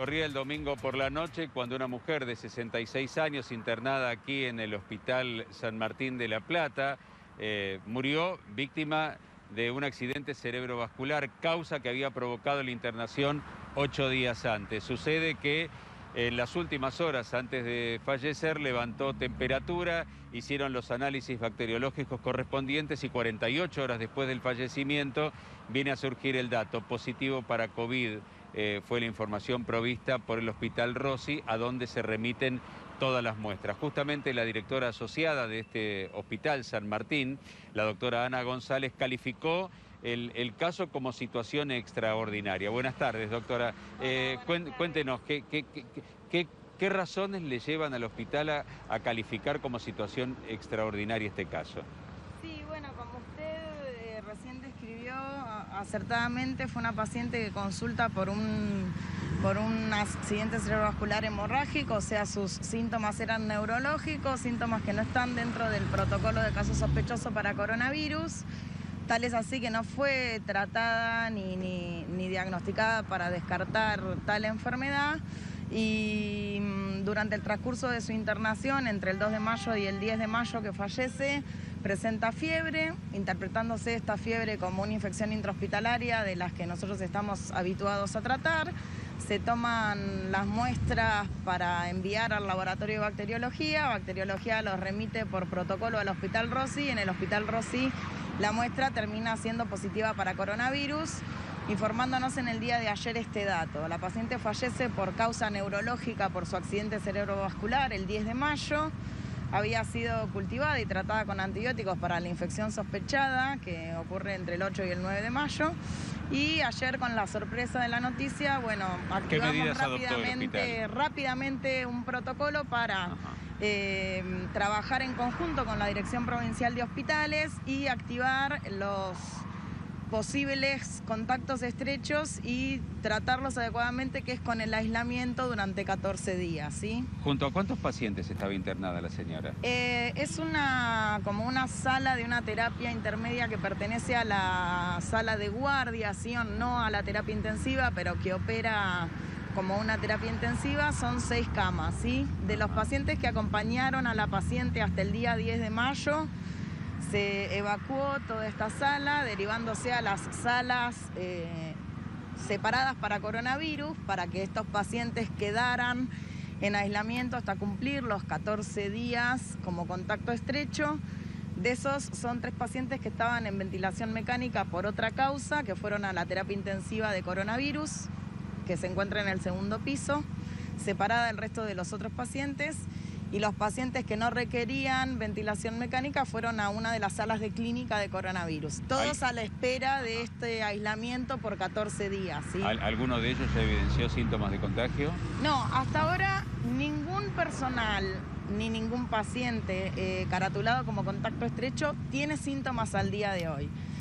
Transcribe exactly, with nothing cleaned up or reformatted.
Corría el domingo por la noche cuando una mujer de sesenta y seis años internada aquí en el Hospital San Martín de la Plata eh, murió víctima de un accidente cerebrovascular, causa que había provocado la internación ocho días antes. Sucede que en las últimas horas antes de fallecer levantó temperatura, hicieron los análisis bacteriológicos correspondientes y cuarenta y ocho horas después del fallecimiento viene a surgir el dato positivo para COVID. Eh, fue la información provista por el Hospital Rossi, a donde se remiten todas las muestras. Justamente la directora asociada de este hospital, San Martín, la doctora Ana González, calificó el, el caso como situación extraordinaria. Buenas tardes, doctora. Eh, cuen, cuéntenos, ¿qué, qué, qué, qué, qué razones le llevan al hospital a, a calificar como situación extraordinaria este caso? Sí, bueno, como usted eh, recién describió acertadamente, fue una paciente que consulta por un, por un accidente cerebrovascular hemorrágico, o sea, sus síntomas eran neurológicos, síntomas que no están dentro del protocolo de caso sospechoso para coronavirus. Tal es así que no fue tratada ni, ni, ni diagnosticada para descartar tal enfermedad. Y durante el transcurso de su internación, entre el dos de mayo y el diez de mayo que fallece, presenta fiebre, interpretándose esta fiebre como una infección intrahospitalaria de las que nosotros estamos habituados a tratar. Se toman las muestras para enviar al laboratorio de bacteriología. Bacteriología los remite por protocolo al Hospital Rossi. En el Hospital Rossi la muestra termina siendo positiva para coronavirus, informándonos en el día de ayer este dato. La paciente fallece por causa neurológica por su accidente cerebrovascular el diez de mayo. Había sido cultivada y tratada con antibióticos para la infección sospechada, que ocurre entre el ocho y el nueve de mayo. Y ayer, con la sorpresa de la noticia, bueno, activamos rápidamente, rápidamente un protocolo para eh, trabajar en conjunto con la Dirección Provincial de Hospitales y activar los posibles contactos estrechos y tratarlos adecuadamente, que es con el aislamiento durante catorce días, ¿sí? ¿Junto a cuántos pacientes estaba internada la señora? Eh, es una, como una sala de una terapia intermedia que pertenece a la sala de guardia, ¿sí? No a la terapia intensiva, pero que opera como una terapia intensiva. Son seis camas, ¿sí? De los pacientes que acompañaron a la paciente hasta el día diez de mayo, se evacuó toda esta sala, derivándose a las salas eh, separadas para coronavirus, para que estos pacientes quedaran en aislamiento hasta cumplir los catorce días como contacto estrecho. De esos son tres pacientes que estaban en ventilación mecánica por otra causa, que fueron a la terapia intensiva de coronavirus, que se encuentra en el segundo piso, separada del resto de los otros pacientes. Y los pacientes que no requerían ventilación mecánica fueron a una de las salas de clínica de coronavirus. Todos a la espera de este aislamiento por catorce días, ¿sí? ¿Alguno de ellos ya evidenció síntomas de contagio? No, hasta ahora ningún personal ni ningún paciente eh, caratulado como contacto estrecho tiene síntomas al día de hoy.